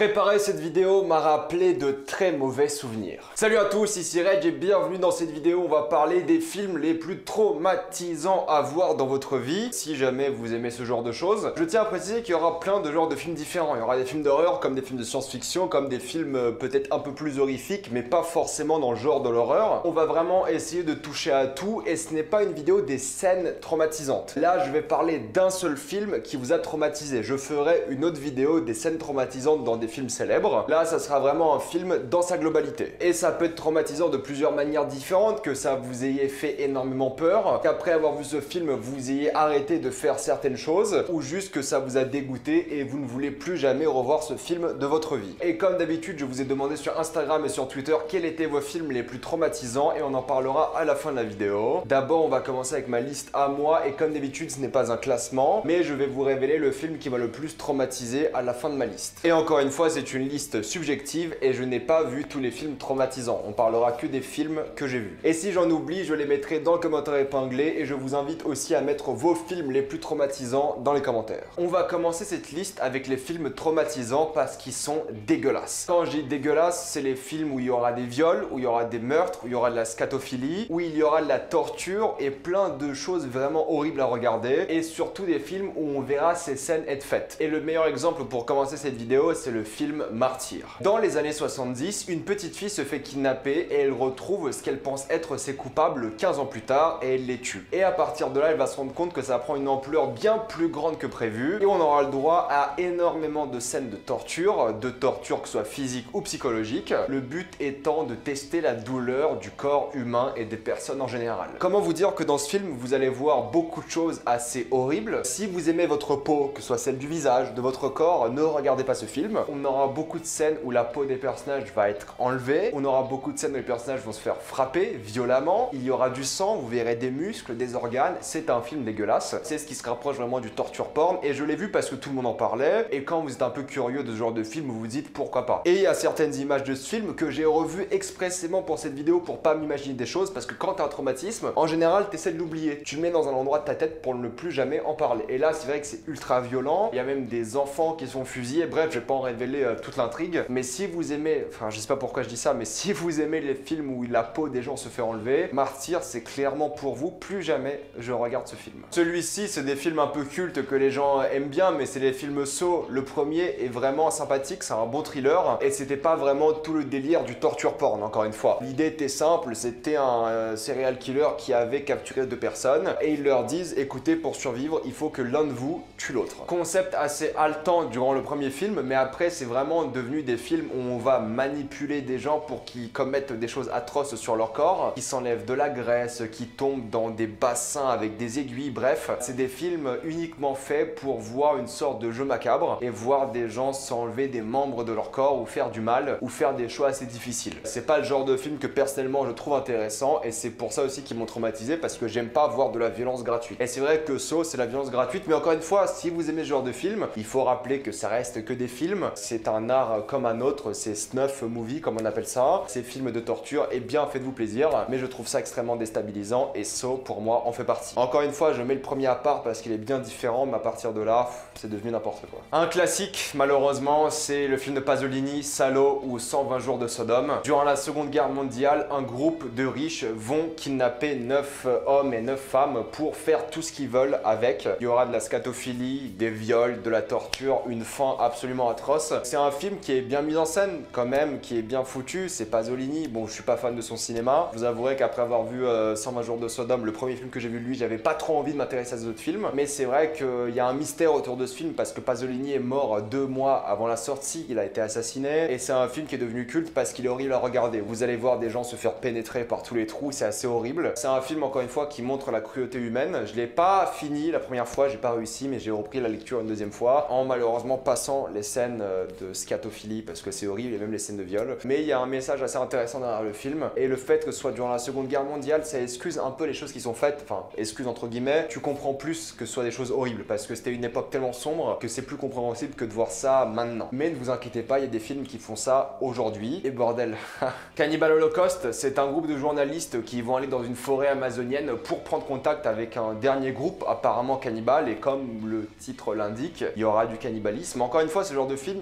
Préparer cette vidéo m'a rappelé de très mauvais souvenirs. Salut à tous, ici Reg et bienvenue dans cette vidéo. On va parler des films les plus traumatisants à voir dans votre vie. Si jamais vous aimez ce genre de choses, je tiens à préciser qu'il y aura plein de genres de films différents. Il y aura des films d'horreur, comme des films de science-fiction, comme des films peut-être un peu plus horrifiques, mais pas forcément dans le genre de l'horreur. On va vraiment essayer de toucher à tout et ce n'est pas une vidéo des scènes traumatisantes. Là, je vais parler d'un seul film qui vous a traumatisé. Je ferai une autre vidéo des scènes traumatisantes dans des films célèbres. Là, ça sera vraiment un film dans sa globalité. Et ça peut être traumatisant de plusieurs manières différentes, que ça vous ayez fait énormément peur, qu'après avoir vu ce film, vous ayez arrêté de faire certaines choses, ou juste que ça vous a dégoûté et vous ne voulez plus jamais revoir ce film de votre vie. Et comme d'habitude, je vous ai demandé sur Instagram et sur Twitter quels étaient vos films les plus traumatisants et on en parlera à la fin de la vidéo. D'abord, on va commencer avec ma liste à moi et comme d'habitude, ce n'est pas un classement, mais je vais vous révéler le film qui m'a le plus traumatisé à la fin de ma liste. Et encore une fois, c'est une liste subjective et je n'ai pas vu tous les films traumatisants. On parlera que des films que j'ai vus. Et si j'en oublie, je les mettrai dans le commentaire épinglé et je vous invite aussi à mettre vos films les plus traumatisants dans les commentaires. On va commencer cette liste avec les films traumatisants parce qu'ils sont dégueulasses. Quand je dis dégueulasse, c'est les films où il y aura des viols, où il y aura des meurtres, où il y aura de la scatophilie, où il y aura de la torture et plein de choses vraiment horribles à regarder et surtout des films où on verra ces scènes être faites. Et le meilleur exemple pour commencer cette vidéo, c'est le film Martyr. Dans les années 70, une petite fille se fait kidnapper et elle retrouve ce qu'elle pense être ses coupables 15 ans plus tard et elle les tue. Et à partir de là, elle va se rendre compte que ça prend une ampleur bien plus grande que prévu et on aura le droit à énormément de scènes de torture que ce soit physique ou psychologique, le but étant de tester la douleur du corps humain et des personnes en général. Comment vous dire que dans ce film, vous allez voir beaucoup de choses assez horribles. Si vous aimez votre peau, que ce soit celle du visage, de votre corps, ne regardez pas ce film. On aura beaucoup de scènes où la peau des personnages va être enlevée. On aura beaucoup de scènes où les personnages vont se faire frapper violemment. Il y aura du sang, vous verrez des muscles, des organes. C'est un film dégueulasse. C'est ce qui se rapproche vraiment du torture porn. Et je l'ai vu parce que tout le monde en parlait. Et quand vous êtes un peu curieux de ce genre de film, vous vous dites pourquoi pas. Et il y a certaines images de ce film que j'ai revues expressément pour cette vidéo pour pas m'imaginer des choses. Parce que quand t'as un traumatisme, en général, t'essaies de l'oublier. Tu le mets dans un endroit de ta tête pour ne plus jamais en parler. Et là, c'est vrai que c'est ultra violent. Il y a même des enfants qui sont fusillés. Bref, je vais pas en révéler toute l'intrigue. Mais si vous aimez, enfin, je sais pas pourquoi je dis ça, mais si vous aimez les films où la peau des gens se fait enlever, Martyr, c'est clairement pour vous. Plus jamais je regarde ce film. Celui-ci, c'est des films un peu cultes que les gens aiment bien, mais c'est les films Saw. Le premier est vraiment sympathique, c'est un bon thriller. Et c'était pas vraiment tout le délire du torture porn, encore une fois. L'idée était simple, c'était un serial killer qui avait capturé 2 personnes. Et ils leur disent, écoutez, pour survivre, il faut que l'un de vous tue l'autre. Concept assez haletant durant le premier film, mais après, c'est vraiment devenu des films où on va manipuler des gens pour qu'ils commettent des choses atroces sur leur corps, qui s'enlèvent de la graisse, qui tombent dans des bassins avec des aiguilles, bref. C'est des films uniquement faits pour voir une sorte de jeu macabre et voir des gens s'enlever des membres de leur corps ou faire du mal ou faire des choix assez difficiles. C'est pas le genre de film que personnellement je trouve intéressant et c'est pour ça aussi qu'ils m'ont traumatisé parce que j'aime pas voir de la violence gratuite. Et c'est vrai que Saw, c'est la violence gratuite, mais encore une fois, si vous aimez ce genre de film, il faut rappeler que ça reste que des films. C'est un art comme un autre, c'est snuff movie comme on appelle ça. Ces films de torture, et bien faites-vous plaisir, mais je trouve ça extrêmement déstabilisant et Saw pour moi en fait partie. Encore une fois, je mets le premier à part parce qu'il est bien différent, mais à partir de là, c'est devenu n'importe quoi. Un classique, malheureusement, c'est le film de Pasolini, Salo ou 120 jours de Sodome. Durant la Seconde Guerre mondiale, un groupe de riches vont kidnapper 9 hommes et 9 femmes pour faire tout ce qu'ils veulent avec. Il y aura de la scatophilie, des viols, de la torture, une fin absolument atroce. C'est un film qui est bien mis en scène quand même, qui est bien foutu. C'est Pasolini, bon je suis pas fan de son cinéma. Je vous avouerai qu'après avoir vu 120 jours de Sodome, le premier film que j'ai vu de lui, j'avais pas trop envie de m'intéresser à ces autres films. Mais c'est vrai qu'il y a un mystère autour de ce film parce que Pasolini est mort 2 mois avant la sortie, il a été assassiné. Et c'est un film qui est devenu culte parce qu'il est horrible à regarder. Vous allez voir des gens se faire pénétrer par tous les trous, c'est assez horrible. C'est un film encore une fois qui montre la cruauté humaine. Je l'ai pas fini la première fois, j'ai pas réussi, mais j'ai repris la lecture une deuxième fois en malheureusement passant les scènes de scatophilie parce que c'est horrible et même les scènes de viol. Mais il y a un message assez intéressant derrière le film et le fait que ce soit durant la Seconde Guerre mondiale, ça excuse un peu les choses qui sont faites, enfin excuse entre guillemets, tu comprends plus que ce soit des choses horribles parce que c'était une époque tellement sombre que c'est plus compréhensible que de voir ça maintenant. Mais ne vous inquiétez pas, il y a des films qui font ça aujourd'hui et bordel. Cannibal Holocaust, c'est un groupe de journalistes qui vont aller dans une forêt amazonienne pour prendre contact avec un dernier groupe apparemment cannibale et comme le titre l'indique, il y aura du cannibalisme. Encore une fois, c'est le genre de film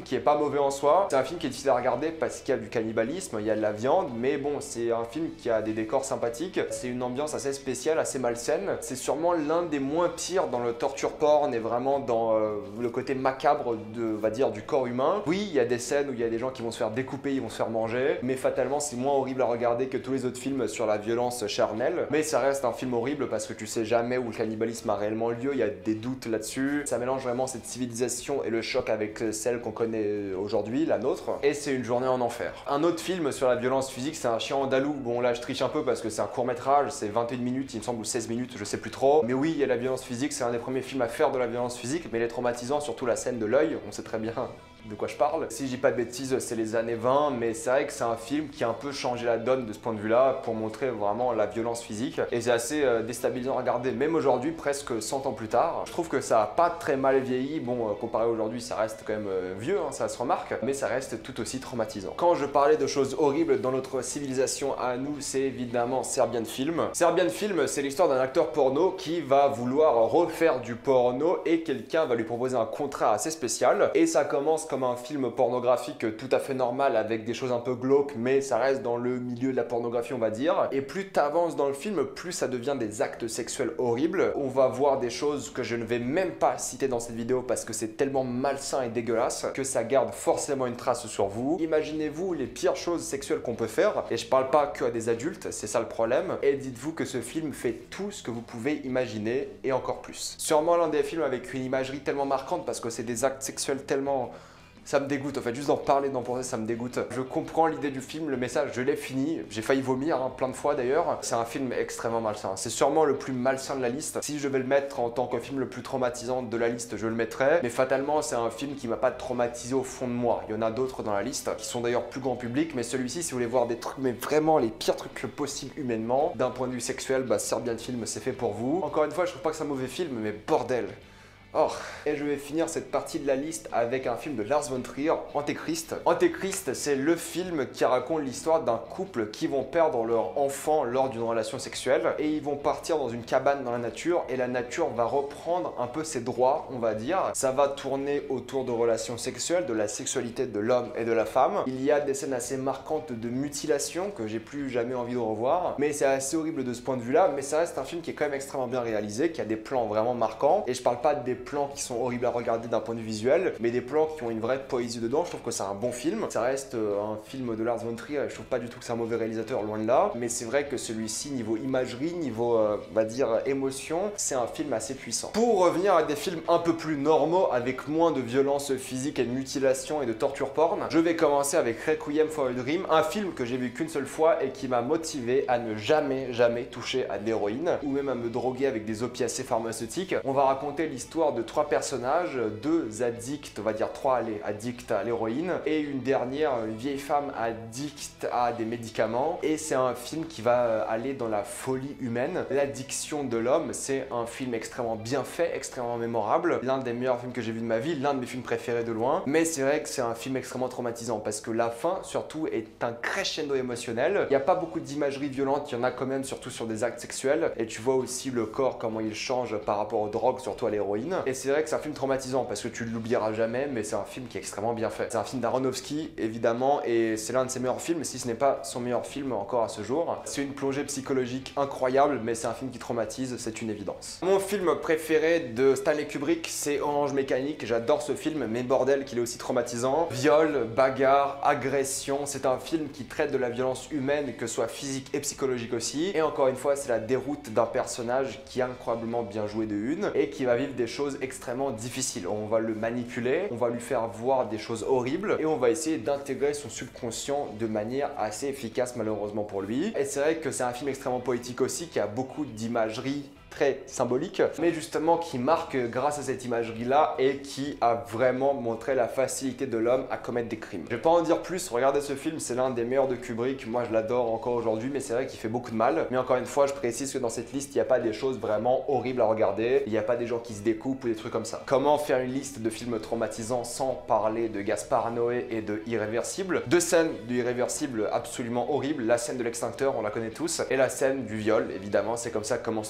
qui est pas mauvais en soi. C'est un film qui est difficile à regarder parce qu'il y a du cannibalisme, il y a de la viande, mais bon, c'est un film qui a des décors sympathiques. C'est une ambiance assez spéciale, assez malsaine. C'est sûrement l'un des moins pires dans le torture porn et vraiment dans le côté macabre de, on va dire, du corps humain. Oui, il y a des scènes où il y a des gens qui vont se faire découper, ils vont se faire manger, mais fatalement c'est moins horrible à regarder que tous les autres films sur la violence charnelle. Mais ça reste un film horrible parce que tu sais jamais où le cannibalisme a réellement lieu, il y a des doutes là-dessus. Ça mélange vraiment cette civilisation et le choc avec celle qu'on connaît aujourd'hui, la nôtre, et c'est une journée en enfer. Un autre film sur la violence physique, c'est Un chien andalou. Bon là je triche un peu parce que c'est un court métrage, c'est 21 minutes il me semble, ou 16 minutes, je sais plus trop. Mais oui, il y a la violence physique, c'est un des premiers films à faire de la violence physique, mais il est traumatisant, surtout la scène de l'œil, on sait très bien de quoi je parle. Si je dis pas de bêtises, c'est les années 20, mais c'est vrai que c'est un film qui a un peu changé la donne de ce point de vue-là pour montrer vraiment la violence physique. Et c'est assez déstabilisant à regarder, même aujourd'hui, presque 100 ans plus tard. Je trouve que ça a pas très mal vieilli. Bon, comparé à aujourd'hui, ça reste quand même vieux, hein, ça se remarque, mais ça reste tout aussi traumatisant. Quand je parlais de choses horribles dans notre civilisation à nous, c'est évidemment Serbian Film. Serbian Film, c'est l'histoire d'un acteur porno qui va vouloir refaire du porno et quelqu'un va lui proposer un contrat assez spécial. Et ça commence comme un film pornographique tout à fait normal avec des choses un peu glauques, mais ça reste dans le milieu de la pornographie, on va dire. Et plus t'avances dans le film, plus ça devient des actes sexuels horribles. On va voir des choses que je ne vais même pas citer dans cette vidéo parce que c'est tellement malsain et dégueulasse que ça garde forcément une trace sur vous. Imaginez-vous les pires choses sexuelles qu'on peut faire, et je parle pas que à des adultes, c'est ça le problème. Et dites-vous que ce film fait tout ce que vous pouvez imaginer et encore plus. Sûrement l'un des films avec une imagerie tellement marquante parce que c'est des actes sexuels tellement... Ça me dégoûte, en fait, juste d'en parler, d'en penser, ça me dégoûte. Je comprends l'idée du film, le message, je l'ai fini. J'ai failli vomir, hein, plein de fois d'ailleurs. C'est un film extrêmement malsain. C'est sûrement le plus malsain de la liste. Si je vais le mettre en tant que film le plus traumatisant de la liste, je le mettrai. Mais fatalement, c'est un film qui m'a pas traumatisé au fond de moi. Il y en a d'autres dans la liste, qui sont d'ailleurs plus grand public. Mais celui-ci, si vous voulez voir des trucs, mais vraiment les pires trucs possibles humainement, d'un point de vue sexuel, bah Serbian Film, c'est fait pour vous. Encore une fois, je trouve pas que c'est un mauvais film, mais bordel. Oh, et je vais finir cette partie de la liste avec un film de Lars von Trier, Antéchrist. Antéchrist, c'est le film qui raconte l'histoire d'un couple qui vont perdre leur enfant lors d'une relation sexuelle et ils vont partir dans une cabane dans la nature et la nature va reprendre un peu ses droits, on va dire. Ça va tourner autour de relations sexuelles, de la sexualité de l'homme et de la femme. Il y a des scènes assez marquantes de mutilation que j'ai plus jamais envie de revoir, mais c'est assez horrible de ce point de vue-là, mais ça reste un film qui est quand même extrêmement bien réalisé, qui a des plans vraiment marquants et je parle pas des plans qui sont horribles à regarder d'un point de vue visuel, mais des plans qui ont une vraie poésie dedans. Je trouve que c'est un bon film. Ça reste un film de Lars von Trier. Je trouve pas du tout que c'est un mauvais réalisateur, loin de là. Mais c'est vrai que celui-ci, niveau imagerie, niveau, on va dire, émotion, c'est un film assez puissant. Pour revenir à des films un peu plus normaux, avec moins de violence physique et de mutilation et de torture porn, je vais commencer avec Requiem for a Dream, un film que j'ai vu qu'une seule fois et qui m'a motivé à ne jamais toucher à de l'héroïne ou même à me droguer avec des opiacés pharmaceutiques. On va raconter l'histoire de 3 personnages, 2 addicts, on va dire 3 addicts à l'héroïne et une dernière, une vieille femme addicte à des médicaments. Et c'est un film qui va aller dans la folie humaine. L'addiction de l'homme, c'est un film extrêmement bien fait, extrêmement mémorable, l'un des meilleurs films que j'ai vu de ma vie, l'un de mes films préférés de loin. Mais c'est vrai que c'est un film extrêmement traumatisant parce que la fin surtout est un crescendo émotionnel. Il n'y a pas beaucoup d'imagerie violente, il y en a quand même, surtout sur des actes sexuels, et tu vois aussi le corps, comment il change par rapport aux drogues, surtout à l'héroïne. Et c'est vrai que c'est un film traumatisant parce que tu ne l'oublieras jamais, mais c'est un film qui est extrêmement bien fait. C'est un film d'Aronofsky évidemment, et c'est l'un de ses meilleurs films, si ce n'est pas son meilleur film encore à ce jour. C'est une plongée psychologique incroyable, mais c'est un film qui traumatise, c'est une évidence. Mon film préféré de Stanley Kubrick, c'est Orange Mécanique. J'adore ce film, mais bordel qu'il est aussi traumatisant. Viol, bagarre, agression, c'est un film qui traite de la violence humaine, que ce soit physique et psychologique aussi. Et encore une fois, c'est la déroute d'un personnage qui est incroyablement bien joué de une et qui va vivre des choses extrêmement difficiles. On va le manipuler, on va lui faire voir des choses horribles et on va essayer d'intégrer son subconscient de manière assez efficace malheureusement pour lui. Et c'est vrai que c'est un film extrêmement poétique aussi qui a beaucoup d'imagerie très symbolique, mais justement qui marque grâce à cette imagerie-là et qui a vraiment montré la facilité de l'homme à commettre des crimes. Je vais pas en dire plus, regardez ce film, c'est l'un des meilleurs de Kubrick, moi je l'adore encore aujourd'hui, mais c'est vrai qu'il fait beaucoup de mal. Mais encore une fois, je précise que dans cette liste, il n'y a pas des choses vraiment horribles à regarder, il n'y a pas des gens qui se découpent ou des trucs comme ça. Comment faire une liste de films traumatisants sans parler de Gaspard Noé et de Irréversible? 2 scènes de Irréversible absolument horribles, la scène de l'extincteur, on la connaît tous, et la scène du viol, évidemment, c'est comme ça que commence le film, c'est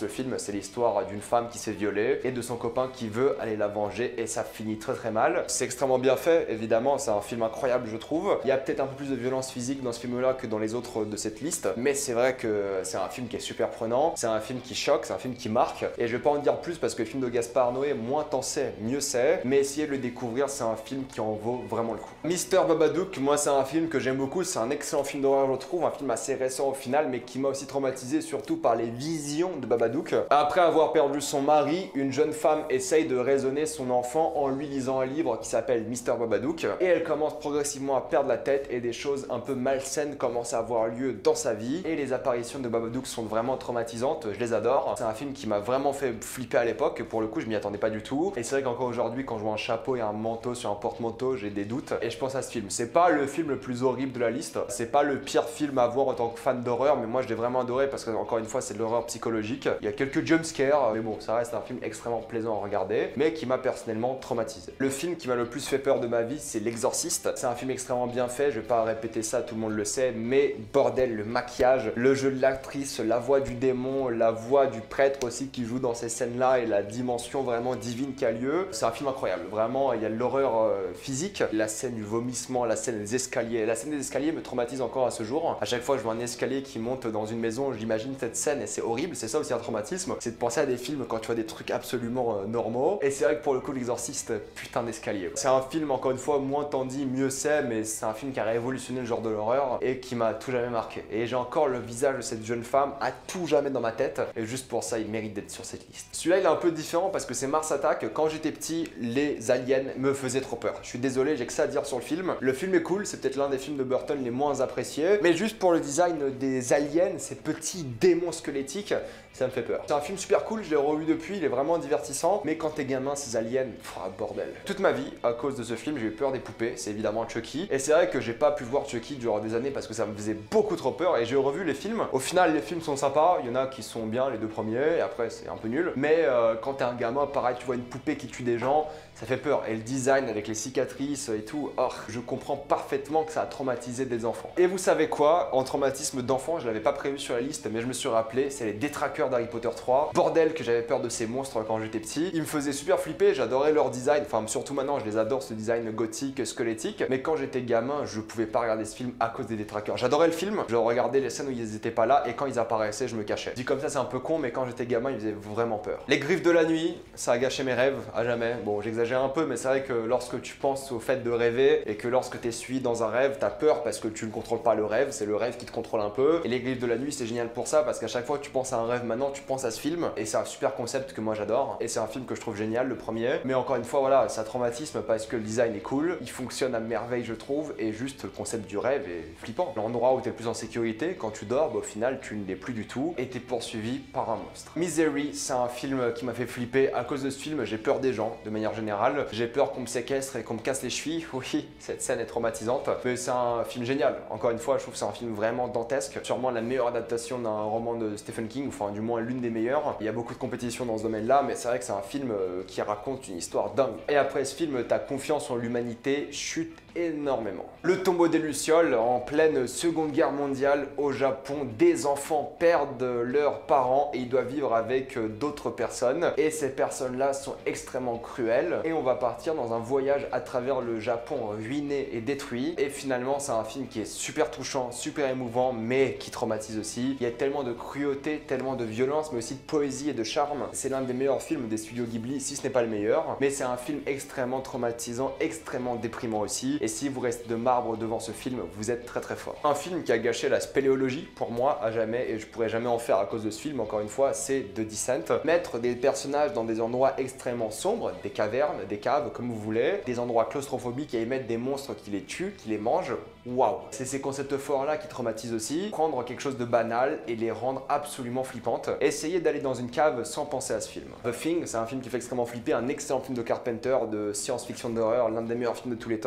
c'est l'histoire d'une femme qui s'est violée et de son copain qui veut aller la venger et ça finit très très mal. C'est extrêmement bien fait, évidemment, c'est un film incroyable je trouve. Il y a peut-être un peu plus de violence physique dans ce film-là que dans les autres de cette liste, mais c'est vrai que c'est un film qui est super prenant, c'est un film qui choque, c'est un film qui marque, et je vais pas en dire plus parce que le film de Gaspard Noé, moins t'en sais, mieux c'est, mais essayez de le découvrir, c'est un film qui en vaut vraiment le coup. Mr Babadook, moi c'est un film que j'aime beaucoup, c'est un excellent film d'horreur je trouve, un film assez récent au final, mais qui m'a aussi traumatisé surtout par les visions de Babadook. Après avoir perdu son mari, une jeune femme essaye de raisonner son enfant en lui lisant un livre qui s'appelle Mr Babadook, et elle commence progressivement à perdre la tête et des choses un peu malsaines commencent à avoir lieu dans sa vie, et les apparitions de Babadook sont vraiment traumatisantes, je les adore. C'est un film qui m'a vraiment fait flipper à l'époque, pour le coup je m'y attendais pas du tout, et c'est vrai qu'encore aujourd'hui quand je vois un chapeau et un manteau sur un porte-manteau, j'ai des doutes, et je pense à ce film. C'est pas le film le plus horrible de la liste, c'est pas le pire film à voir en tant que fan d'horreur, mais moi je l'ai vraiment adoré parce que encore une fois c'est de l'horreur psychologique. Il y a quelques jumpscares, mais bon ça reste un film extrêmement plaisant à regarder, mais qui m'a personnellement traumatisé. Le film qui m'a le plus fait peur de ma vie, c'est L'Exorciste. C'est un film extrêmement bien fait, je vais pas répéter ça, tout le monde le sait, mais bordel, le maquillage, le jeu de l'actrice, la voix du démon, la voix du prêtre aussi qui joue dans ces scènes-là et la dimension vraiment divine qui a lieu, c'est un film incroyable. Vraiment, il y a l'horreur physique, la scène du vomissement, la scène des escaliers. La scène des escaliers me traumatise encore à ce jour. À chaque fois que je vois un escalier qui monte dans une maison, j'imagine cette scène et c'est horrible. C'est ça aussi un traumatisme, c'est de penser à des films quand tu vois des trucs absolument normaux. Et c'est vrai que pour le coup, L'Exorciste, putain d'escalier. C'est un film, encore une fois, moins t'en dis, mieux c'est, mais c'est un film qui a révolutionné le genre de l'horreur et qui m'a tout jamais marqué. Et j'ai encore le visage de cette jeune femme à tout jamais dans ma tête, et juste pour ça, il mérite d'être sur cette liste. Celui-là, il est un peu différent parce que c'est Mars Attack. Quand j'étais petit, les aliens me faisaient trop peur. Je suis désolé, j'ai que ça à dire sur le film. Le film est cool, c'est peut-être l'un des films de Burton les moins appréciés, mais juste pour le design des aliens, ces petits démons squelettiques, ça me fait peur. C'est un film super cool, je l'ai revu depuis, il est vraiment divertissant, mais quand t'es gamin, ces aliens, bordel. Toute ma vie, à cause de ce film, j'ai eu peur des poupées, c'est évidemment Chucky, et c'est vrai que j'ai pas pu voir Chucky durant des années parce que ça me faisait beaucoup trop peur, et j'ai revu les films. Au final, les films sont sympas, il y en a qui sont bien, les deux premiers, et après c'est un peu nul, mais quand t'es un gamin, pareil, tu vois une poupée qui tue des gens, ça fait peur. Et le design avec les cicatrices et tout, oh, je comprends parfaitement que ça a traumatisé des enfants. Et vous savez quoi, en traumatisme d'enfant, je l'avais pas prévu sur la liste, mais je me suis rappelé, c'est les détraqueurs d'Harry Potter 3. Bordel que j'avais peur de ces monstres quand j'étais petit. Ils me faisaient super flipper, j'adorais leur design, enfin surtout maintenant je les adore, ce design gothique, squelettique. Mais quand j'étais gamin, je pouvais pas regarder ce film à cause des détraqueurs. J'adorais le film, je regardais les scènes où ils étaient pas là, et quand ils apparaissaient, je me cachais. Dit comme ça, c'est un peu con, mais quand j'étais gamin, ils faisaient vraiment peur. Les griffes de la nuit, ça a gâché mes rêves, à jamais. Bon, j'exagère un peu, mais c'est vrai que lorsque tu penses au fait de rêver et que lorsque tu es suivi dans un rêve, t'as peur parce que tu ne contrôles pas le rêve, c'est le rêve qui te contrôle un peu. Et les griffes de la nuit, c'est génial pour ça parce qu'à chaque fois que tu penses à un rêve maintenant, tu penses à ce film, et c'est un super concept que moi j'adore. Et c'est un film que je trouve génial, le premier. Mais encore une fois, voilà, ça traumatisme parce que le design est cool, il fonctionne à merveille, je trouve, et juste le concept du rêve est flippant. L'endroit où tu es le plus en sécurité, quand tu dors, au final, tu ne l'es plus du tout et tu es poursuivi par un monstre. Misery, c'est un film qui m'a fait flipper. À cause de ce film, j'ai peur des gens, de manière générale. J'ai peur qu'on me séquestre et qu'on me casse les chevilles. Oui, cette scène est traumatisante, mais c'est un film génial. Encore une fois, je trouve que c'est un film vraiment dantesque. Sûrement la meilleure adaptation d'un roman de Stephen King, enfin du moins l'une des meilleures. Il y a beaucoup de compétition dans ce domaine-là, mais c'est vrai que c'est un film qui raconte une histoire dingue. Et après ce film, ta confiance en l'humanité chute énormément. Le tombeau des Lucioles, en pleine Seconde Guerre mondiale au Japon, des enfants perdent leurs parents et ils doivent vivre avec d'autres personnes. Et ces personnes-là sont extrêmement cruelles. Et on va partir dans un voyage à travers le Japon ruiné et détruit. Et finalement, c'est un film qui est super touchant, super émouvant, mais qui traumatise aussi. Il y a tellement de cruauté, tellement de violence, mais aussi de poésie et de charme. C'est l'un des meilleurs films des studios Ghibli, si ce n'est pas le meilleur. Mais c'est un film extrêmement traumatisant, extrêmement déprimant aussi. Et si vous restez de marbre devant ce film, vous êtes très très fort. Un film qui a gâché la spéléologie pour moi à jamais, et je pourrais jamais en faire à cause de ce film, encore une fois, c'est The Descent. Mettre des personnages dans des endroits extrêmement sombres, des cavernes, des caves, comme vous voulez, des endroits claustrophobiques et émettre des monstres qui les tuent, qui les mangent, waouh! C'est ces concepts forts là qui traumatisent aussi. Prendre quelque chose de banal et les rendre absolument flippantes. Essayez d'aller dans une cave sans penser à ce film. The Thing, c'est un film qui fait extrêmement flipper, un excellent film de Carpenter, de science-fiction d'horreur, l'un des meilleurs films de tous les temps, mais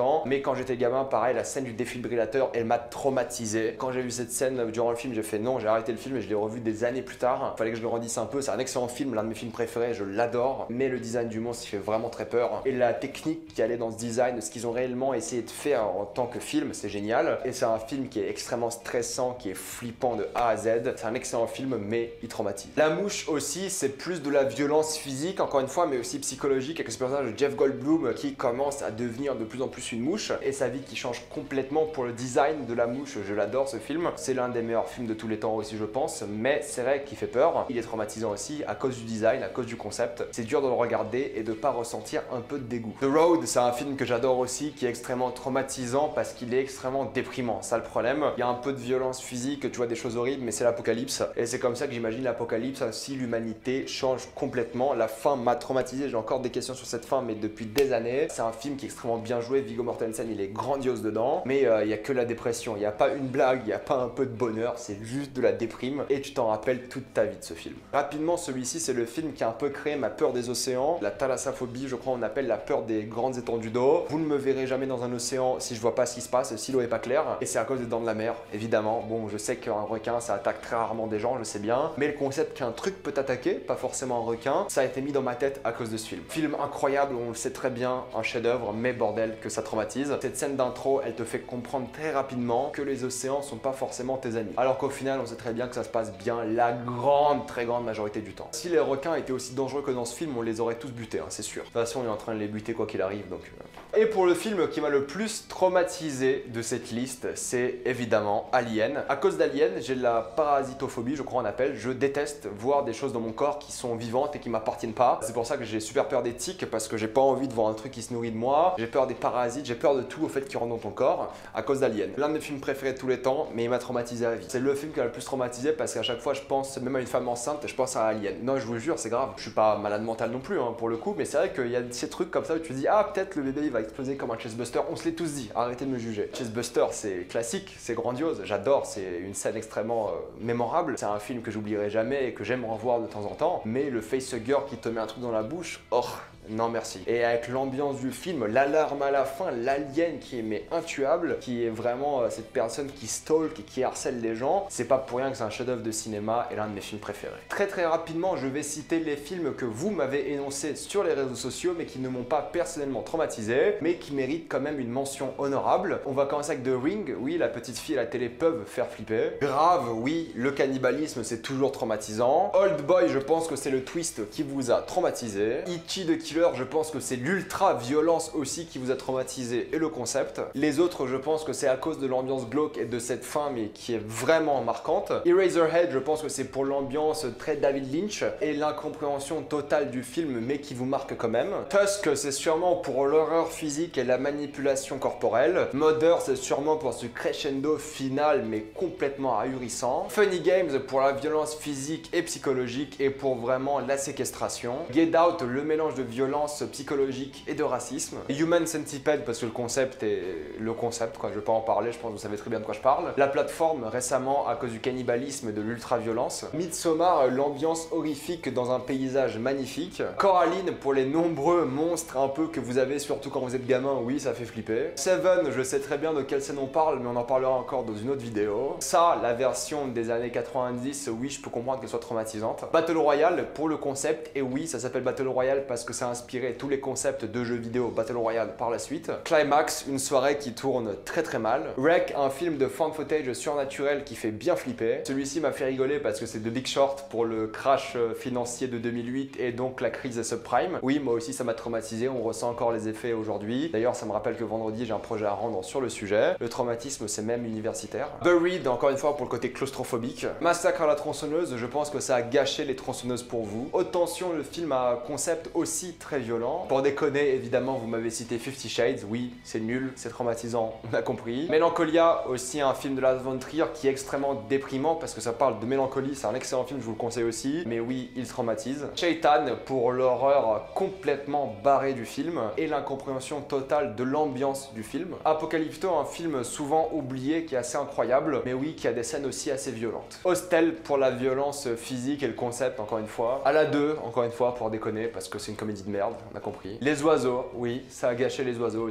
Mais quand j'étais gamin, pareil, la scène du défibrillateur, elle m'a traumatisé. Quand j'ai vu cette scène durant le film, j'ai fait non, j'ai arrêté le film et je l'ai revu des années plus tard. Fallait que je le redisse un peu, c'est un excellent film, l'un de mes films préférés, je l'adore. Mais le design du monstre, il fait vraiment très peur. Et la technique qui allait dans ce design, ce qu'ils ont réellement essayé de faire en tant que film, c'est génial. Et c'est un film qui est extrêmement stressant, qui est flippant de A à Z. C'est un excellent film, mais il traumatise. La Mouche aussi, c'est plus de la violence physique, encore une fois, mais aussi psychologique, avec ce personnage de Jeff Goldblum qui commence à devenir de plus en plus une mouche, et sa vie qui change complètement pour le design de la mouche. Je l'adore ce film. C'est l'un des meilleurs films de tous les temps aussi, je pense, mais c'est vrai qu'il fait peur. Il est traumatisant aussi à cause du design, à cause du concept. C'est dur de le regarder et de pas ressentir un peu de dégoût. The Road, c'est un film que j'adore aussi, qui est extrêmement traumatisant parce qu'il est extrêmement déprimant. Ça le problème. Il y a un peu de violence physique, tu vois des choses horribles, mais c'est l'apocalypse. Et c'est comme ça que j'imagine l'apocalypse, si l'humanité change complètement. La fin m'a traumatisé, j'ai encore des questions sur cette fin, mais depuis des années. C'est un film qui est extrêmement bien joué. Viggo Mortensen, il est grandiose dedans, mais il n'y a que la dépression. Il n'y a pas une blague, il n'y a pas un peu de bonheur, c'est juste de la déprime et tu t'en rappelles toute ta vie de ce film. Rapidement, celui-ci, c'est le film qui a un peu créé ma peur des océans. La thalassophobie, je crois on appelle la peur des grandes étendues d'eau. Vous ne me verrez jamais dans un océan si je vois pas ce qui se passe, si l'eau est pas claire. Et c'est à cause des dents de la mer, évidemment. Bon, je sais qu'un requin, ça attaque très rarement des gens, je sais bien. Mais le concept qu'un truc peut t'attaquer, pas forcément un requin, ça a été mis dans ma tête à cause de ce film. Film incroyable, on le sait très bien, un chef-d'œuvre, mais bordel que ça traumatise. Cette scène d'intro, elle te fait comprendre très rapidement que les océans sont pas forcément tes amis. Alors qu'au final, on sait très bien que ça se passe bien la très grande majorité du temps. Si les requins étaient aussi dangereux que dans ce film, on les aurait tous butés, hein, c'est sûr. De toute façon, on est en train de les buter quoi qu'il arrive, donc... Et pour le film qui m'a le plus traumatisé de cette liste, c'est évidemment Alien. À cause d'Alien, j'ai la parasitophobie, je crois on appelle. Je déteste voir des choses dans mon corps qui sont vivantes et qui m'appartiennent pas. C'est pour ça que j'ai super peur des tiques, parce que j'ai pas envie de voir un truc qui se nourrit de moi. J'ai peur des parasites, j'ai peur de tout au fait qui rentre dans ton corps à cause d'Alien. L'un de mes films préférés de tous les temps, mais il m'a traumatisé à vie. C'est le film qui m'a le plus traumatisé parce qu'à chaque fois je pense même à une femme enceinte, je pense à Alien. Non, je vous jure, c'est grave. Je suis pas malade mental non plus hein, pour le coup, mais c'est vrai qu'il y a ces trucs comme ça où tu te dis ah peut-être le bébé il va exploser comme un Chestbuster. On se l'est tous dit, arrêtez de me juger. Chestbuster c'est classique, c'est grandiose, j'adore, c'est une scène extrêmement mémorable. C'est un film que j'oublierai jamais et que j'aime revoir de temps en temps, mais le facehugger qui te met un truc dans la bouche, oh non merci. Et avec l'ambiance du film, l'alarme à la fin, l'alien qui est mais intuable, qui est vraiment cette personne qui stalk et qui harcèle les gens, c'est pas pour rien que c'est un chef-d'œuvre de cinéma et l'un de mes films préférés. Très rapidement, je vais citer les films que vous m'avez énoncés sur les réseaux sociaux mais qui ne m'ont pas personnellement traumatisé, mais qui méritent quand même une mention honorable. On va commencer avec The Ring. Oui, la petite fille à la télé peuvent faire flipper. Grave, oui, le cannibalisme c'est toujours traumatisant. Old Boy, je pense que c'est le twist qui vous a traumatisé. E.T. the Killer, je pense que c'est l'ultra-violence aussi qui vous a traumatisé et le concept. Les autres, je pense que c'est à cause de l'ambiance glauque et de cette fin, mais qui est vraiment marquante. Eraserhead, je pense que c'est pour l'ambiance très David Lynch et l'incompréhension totale du film, mais qui vous marque quand même. Tusk, c'est sûrement pour l'horreur physique et la manipulation corporelle. Mother, c'est sûrement pour ce crescendo final, mais complètement ahurissant. Funny Games, pour la violence physique et psychologique et pour vraiment la séquestration. Get Out, le mélange de violence psychologique et de racisme. Human Centipede parce que le concept est le concept quoi, je vais pas en parler, je pense que vous savez très bien de quoi je parle. La plateforme récemment à cause du cannibalisme et de l'ultra-violence. Midsommar, l'ambiance horrifique dans un paysage magnifique. Coraline pour les nombreux monstres un peu que vous avez surtout quand vous êtes gamin, oui ça fait flipper. Seven, je sais très bien de quelle scène on parle mais on en parlera encore dans une autre vidéo. Ça, la version des années 90, oui je peux comprendre qu'elle soit traumatisante. Battle Royale pour le concept, et oui ça s'appelle Battle Royale parce que ça inspiré tous les concepts de jeux vidéo Battle Royale par la suite. Climax, une soirée qui tourne très mal. Wreck, un film de fan footage surnaturel qui fait bien flipper. Celui-ci m'a fait rigoler parce que c'est The Big Short pour le crash financier de 2008 et donc la crise des subprimes. Oui, moi aussi ça m'a traumatisé, on ressent encore les effets aujourd'hui. D'ailleurs, ça me rappelle que vendredi j'ai un projet à rendre sur le sujet. Le traumatisme, c'est même universitaire. Buried, encore une fois pour le côté claustrophobique. Massacre à la tronçonneuse, je pense que ça a gâché les tronçonneuses pour vous. Haute tension, le film a un concept aussi très violent. Pour déconner, évidemment, vous m'avez cité 50 Shades. Oui, c'est nul, c'est traumatisant, on a compris. Mélancolia, aussi un film de Lars von Trier qui est extrêmement déprimant parce que ça parle de mélancolie. C'est un excellent film, je vous le conseille aussi. Mais oui, il traumatise. Shaitan pour l'horreur complètement barrée du film et l'incompréhension totale de l'ambiance du film. Apocalypto, un film souvent oublié qui est assez incroyable, mais oui, qui a des scènes aussi assez violentes. Hostel pour la violence physique et le concept, encore une fois. À la 2, encore une fois, pour déconner, parce que c'est une comédie de merde, on a compris. Les oiseaux, oui, ça a gâché les oiseaux aussi.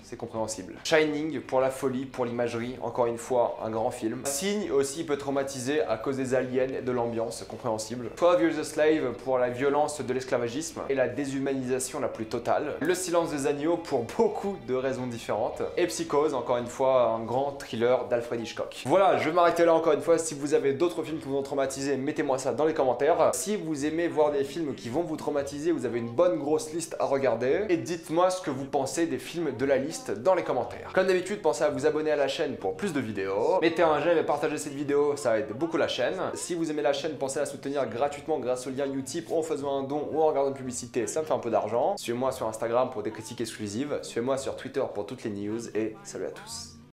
c'est compréhensible. Shining pour la folie, pour l'imagerie, encore une fois, un grand film. Signe aussi peut traumatiser à cause des aliens et de l'ambiance, compréhensible. 12 Years a Slave pour la violence de l'esclavagisme et la déshumanisation la plus totale. Le silence des agneaux pour beaucoup de raisons différentes. Et Psychose, encore une fois, un grand thriller d'Alfred Hitchcock. Voilà, je vais m'arrêter là encore une fois. Si vous avez d'autres films qui vous ont traumatisé, mettez-moi ça dans les commentaires. Si vous aimez voir des films qui vont vous traumatiser, vous avez une bonne grosse liste à regarder. Et dites-moi ce que vous pensez des films de la liste dans les commentaires. Comme d'habitude, pensez à vous abonner à la chaîne pour plus de vidéos. Mettez un j'aime et partagez cette vidéo, ça aide beaucoup la chaîne. Si vous aimez la chaîne, pensez à la soutenir gratuitement grâce au lien Utip ou en faisant un don ou en regardant une publicité, ça me fait un peu d'argent. Suivez-moi sur Instagram pour des critiques exclusives. Suivez-moi sur Twitter pour toutes les news et salut à tous.